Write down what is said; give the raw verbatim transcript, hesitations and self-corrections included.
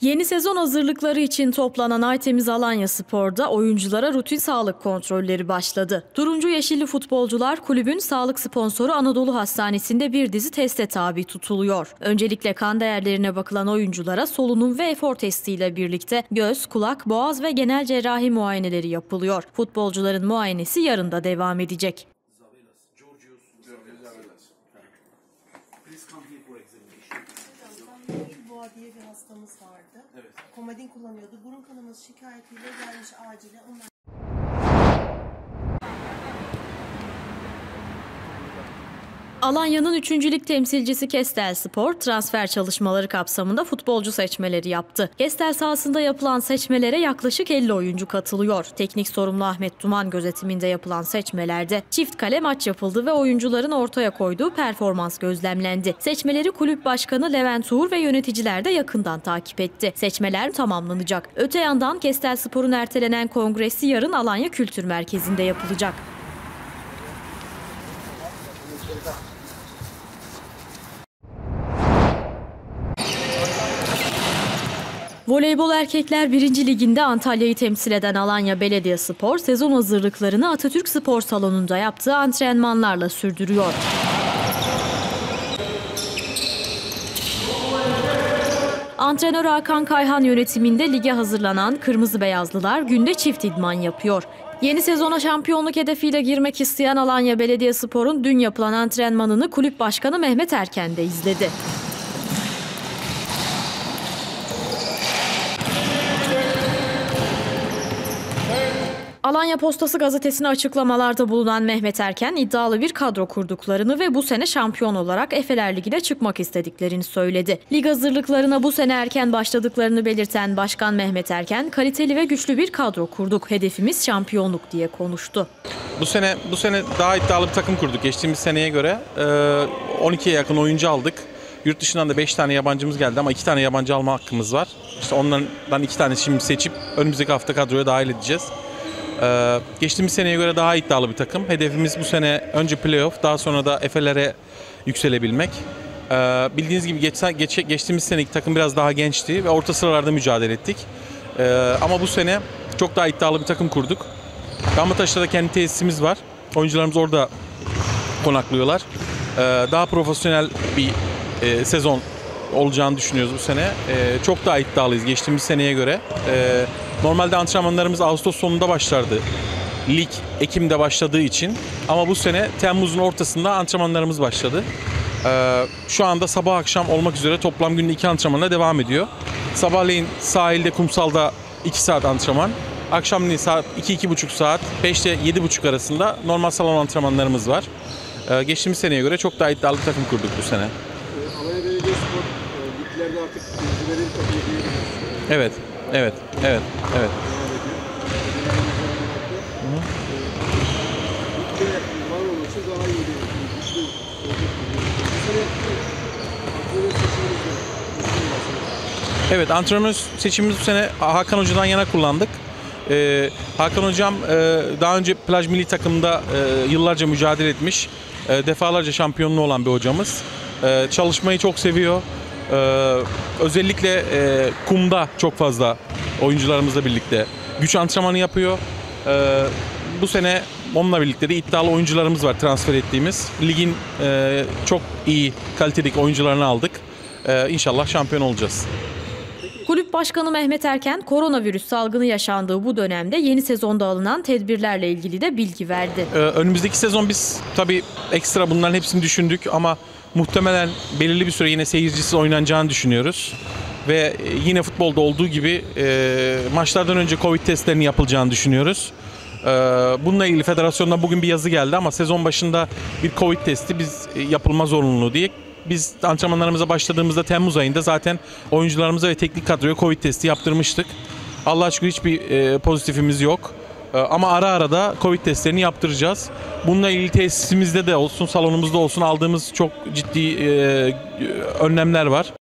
Yeni sezon hazırlıkları için toplanan Aytemiz Alanyaspor'da oyunculara rutin sağlık kontrolleri başladı. Turuncu Yeşilli futbolcular kulübün sağlık sponsoru Anadolu Hastanesi'nde bir dizi teste tabi tutuluyor. Öncelikle kan değerlerine bakılan oyunculara solunum ve efor testiyle birlikte göz, kulak, boğaz ve genel cerrahi muayeneleri yapılıyor. Futbolcuların muayenesi yarın da devam edecek. Boğa diye bir hastamız vardı. Evet. Komodin kullanıyordu. Burun kanaması şikayetiyle gelmiş acile. Onlar... Alanya'nın üçüncü lig temsilcisi Kestelspor transfer çalışmaları kapsamında futbolcu seçmeleri yaptı. Kestel sahasında yapılan seçmelere yaklaşık elli oyuncu katılıyor. Teknik sorumlu Ahmet Duman gözetiminde yapılan seçmelerde çift kale maç yapıldı ve oyuncuların ortaya koyduğu performans gözlemlendi. Seçmeleri kulüp başkanı Levent Uğur ve yöneticiler de yakından takip etti. Seçmeler tamamlanacak. Öte yandan Kestelspor'un ertelenen kongresi yarın Alanya Kültür Merkezi'nde yapılacak. Voleybol Erkekler birinci Ligi'nde Antalya'yı temsil eden Alanya Belediyespor sezon hazırlıklarını Atatürk Spor Salonu'nda yaptığı antrenmanlarla sürdürüyor. Antrenör Hakan Kayhan yönetiminde lige hazırlanan Kırmızı Beyazlılar günde çift idman yapıyor. Yeni sezona şampiyonluk hedefiyle girmek isteyen Alanya Belediyespor'un dün yapılan antrenmanını kulüp başkanı Mehmet Erken de izledi. Alanya Postası gazetesine açıklamalarda bulunan Mehmet Erken iddialı bir kadro kurduklarını ve bu sene şampiyon olarak Efeler Ligi'ne çıkmak istediklerini söyledi. Lig hazırlıklarına bu sene erken başladıklarını belirten Başkan Mehmet Erken, kaliteli ve güçlü bir kadro kurduk. Hedefimiz şampiyonluk diye konuştu. Bu sene bu sene daha iddialı bir takım kurduk. Geçtiğimiz seneye göre on ikiye yakın oyuncu aldık. Yurt dışından da beş tane yabancımız geldi ama iki tane yabancı alma hakkımız var. İşte onlardan iki tane şimdi seçip önümüzdeki hafta kadroya dahil edeceğiz. Ee, geçtiğimiz seneye göre daha iddialı bir takım. Hedefimiz bu sene önce playoff, daha sonra da Efeler'e yükselebilmek. Ee, bildiğiniz gibi geç, geç, geçtiğimiz seneki takım biraz daha gençti ve orta sıralarda mücadele ettik. Ee, ama bu sene çok daha iddialı bir takım kurduk. Damlataş'ta da kendi tesisimiz var. Oyuncularımız orada konaklıyorlar. Ee, daha profesyonel bir e, sezon olacağını düşünüyoruz bu sene. Ee, çok daha iddialıyız geçtiğimiz seneye göre. Ee, normalde antrenmanlarımız Ağustos sonunda başlardı. Lig Ekim'de başladığı için. Ama bu sene Temmuz'un ortasında antrenmanlarımız başladı. Ee, şu anda sabah akşam olmak üzere toplam günde iki antrenmanla devam ediyor. Sabahleyin sahilde, kumsalda iki saat antrenman. Akşamleyin saat iki iki buçuk saat, beşte yedi buçuk arasında normal salon antrenmanlarımız var. Ee, geçtiğimiz seneye göre çok daha iddialı bir takım kurduk bu sene. Alanya Belediyespor liglerde artık tecrübeli bir takım diyebiliriz. Evet, evet, evet, evet. Ligde var olması daha iyi bir güçlü Evet, antrenör seçimimiz bu sene Hakan Hoca'dan yana kullandık. Ee, Hakan Hocam e, daha önce plaj milli takımda e, yıllarca mücadele etmiş, e, defalarca şampiyonluğu olan bir hocamız. E, çalışmayı çok seviyor. E, özellikle e, kumda çok fazla oyuncularımızla birlikte güç antrenmanı yapıyor. E, bu sene onunla birlikte de iddialı oyuncularımız var transfer ettiğimiz. Ligin e, çok iyi kalitedeki oyuncularını aldık. E, İnşallah şampiyon olacağız. Kulüp Başkanı Mehmet Erken, koronavirüs salgını yaşandığı bu dönemde yeni sezonda alınan tedbirlerle ilgili de bilgi verdi. Ee, önümüzdeki sezon biz tabii ekstra bunların hepsini düşündük ama muhtemelen belirli bir süre yine seyircisiz oynanacağını düşünüyoruz. Ve yine futbolda olduğu gibi e, maçlardan önce Covid testlerinin yapılacağını düşünüyoruz. E, bununla ilgili federasyondan bugün bir yazı geldi ama sezon başında bir Covid testi biz e, yapılma zorunluluğu diye. Biz antrenmanlarımıza başladığımızda Temmuz ayında zaten oyuncularımıza ve teknik kadroya Covid testi yaptırmıştık. Allah'a şükür hiçbir e, pozitifimiz yok. E, ama ara ara da Covid testlerini yaptıracağız. Bununla ilgili tesisimizde de olsun, salonumuzda olsun aldığımız çok ciddi e, önlemler var.